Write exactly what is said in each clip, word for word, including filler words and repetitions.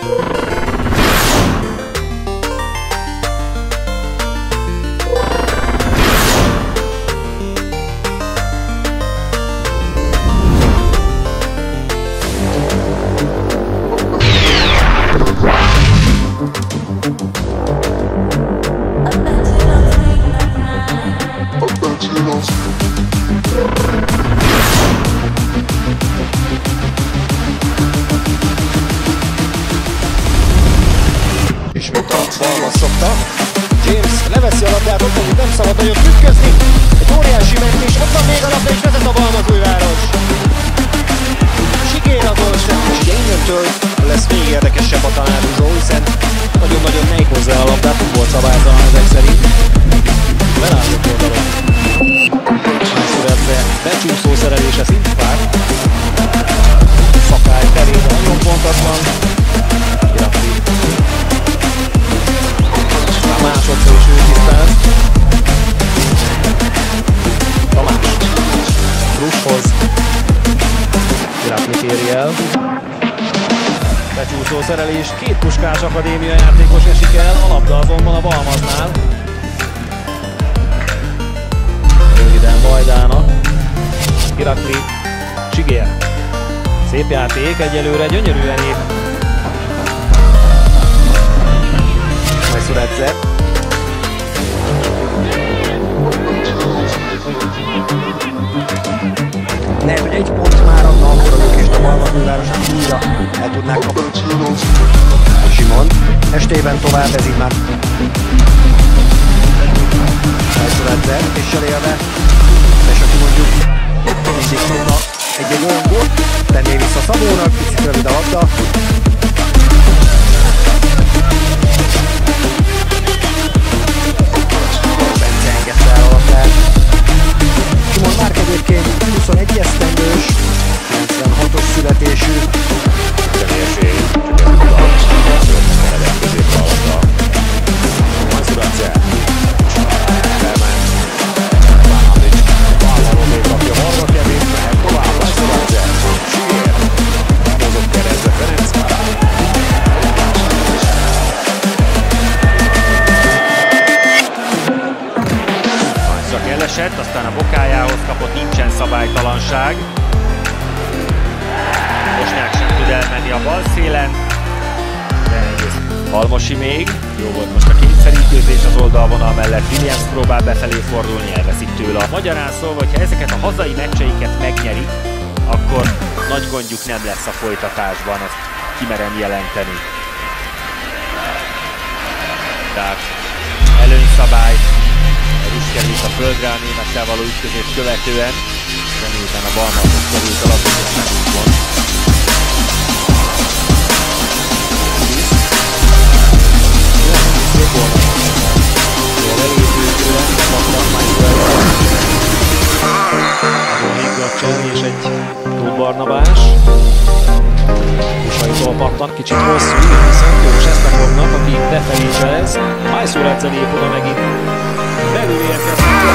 Balma szokta. James leveszi a labdát, ott mondjuk nem szabad nagyon trükközni. Egy óriási mentés, ott van még a labda, és vezet a Balmazújváros. Sigér a gólszem, és ugye innentől lesz még érdekesebb a tanárúzó, hiszen nagyon-nagyon nehéz hozzá a labdát, nem volt szabálytalan ezek szerint. Belálljuk oldalon. Mászoredzse becsúszó szerelése szintpár. Szakály terén nagyon pontatlan. Irakli. Másodszor is ő tisztán. Tamás. Krushoz. Irakli kéri el. Becsúszó szerelés, két Puskás Akadémia játékos esik el, a labda azonban a Balmaznál. Röviden Vajdának. Irakli. Sigér. Szép játék, egyelőre gyönyörűen épp. Mászoredzse. Lehet, hogy egy pont már adna akkor a lökést a Balmazújvárosnak, újra el tudnák kapni. Simon. Estében tovább, ez így már. Mászoredzse, és élve. És aki mondjuk mindig tudna egy-egy olyan gólt, tenné vissza Szabónak, picit rövid a labda. Bence engedte el a labdát. Simon Márk egyébként huszonegy esztendős, kilencvenhatos születésű. Személyeség, csak ez utal, meredek középre a labda. Mászoredzse. Elment. Bánadics. Vállaló még kapja Varga Kevin, mehet tovább. Mászoredzse. Sigér. Elmozott keresztbe Ferenc. Csak elesett, aztán a bokájához kapott, nincsen szabálytalanság. Bosnyák sem tud elmenni a bal szélen. Halmosi még. Jó volt most a kényszerítőzés az oldalvonal mellett. Williams próbál befelé fordulni, elveszik tőle. Magyarán szólva, hogyha ezeket a hazai meccseiket megnyerik, akkor nagy gondjuk nem lesz a folytatásban, ezt kimerem jelenteni. Tehát előnyszabály. Is került a földre a némettel való ütközést követően, de miután a Balmazhoz került a labda, és nem úgy van. Jól elépültően, kaptak Mászoredzse. Azon Higgacsán és egy Tóth Barnabás. Kusaitól pattan, kicsit hosszú, igen, viszont Jós Esztergomnak, aki befelé cselez. Mászoredzse lép oda megint. Belül érkezik a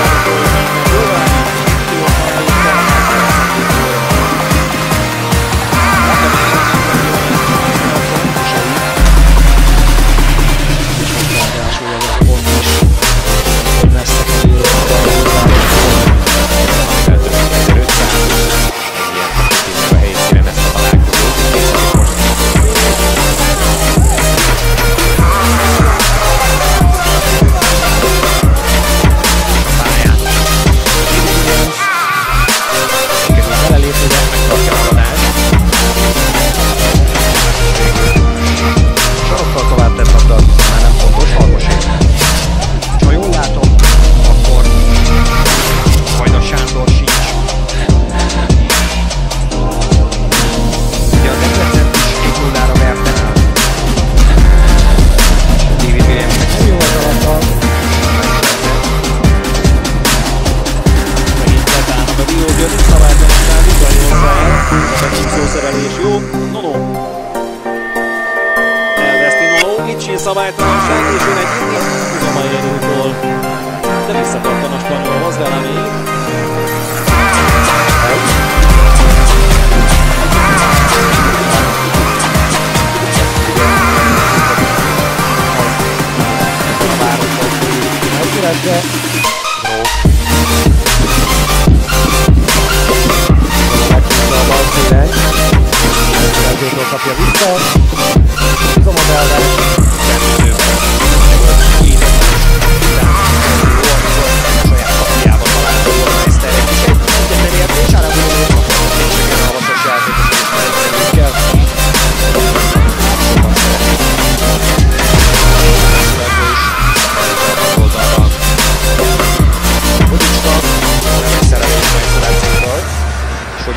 szabálytalanság, és jön egy inni, tudom a érőtől, de visszakaptan a spanyolhoz, vele még.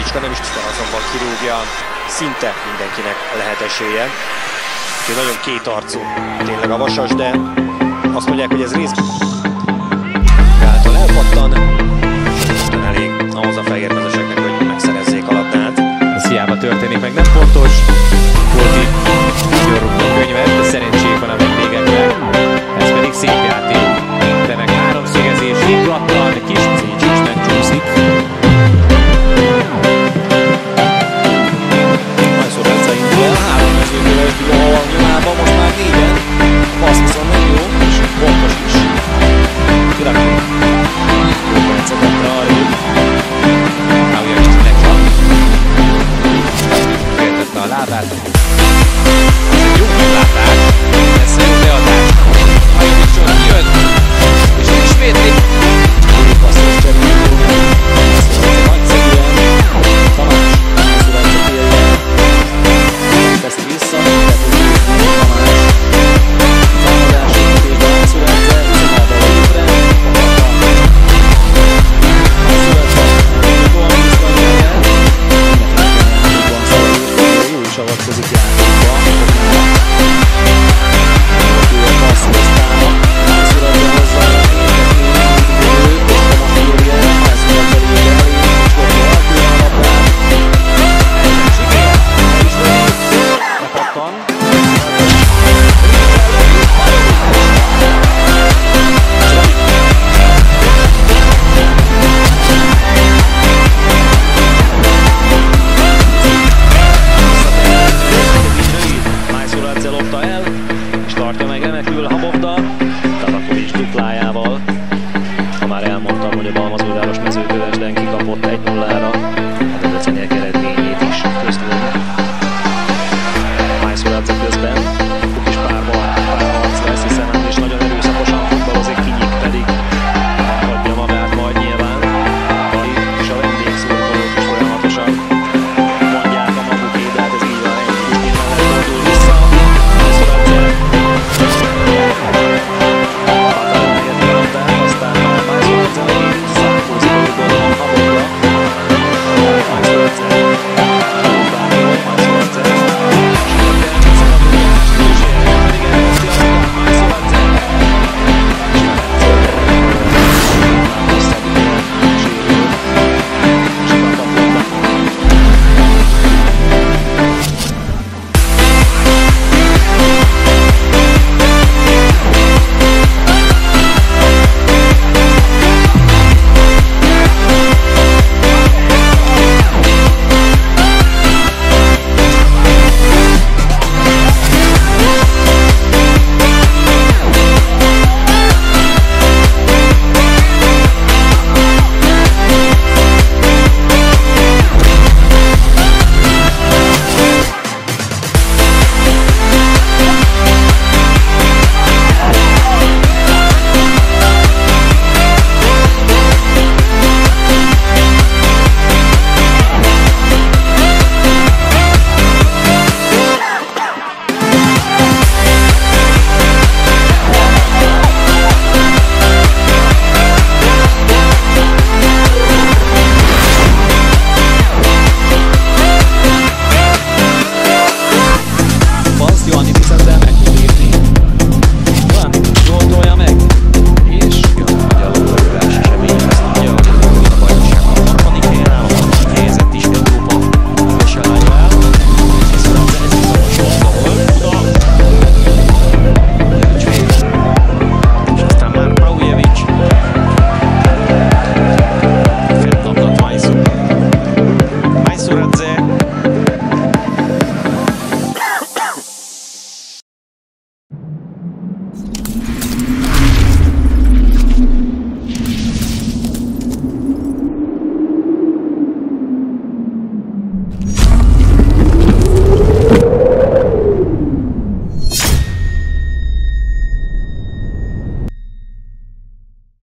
Bicska nem is tisztel, azonban kirúgja, szinte mindenkinek lehet esélye. Úgyhogy nagyon kétarcú tényleg a Vasas, de azt mondják, hogy ez részben által elpattan, és Isten elég ahhoz a fehérmezeseknek, hogy megszerezzék a labdát. Ez hiába történik meg, nem pontos.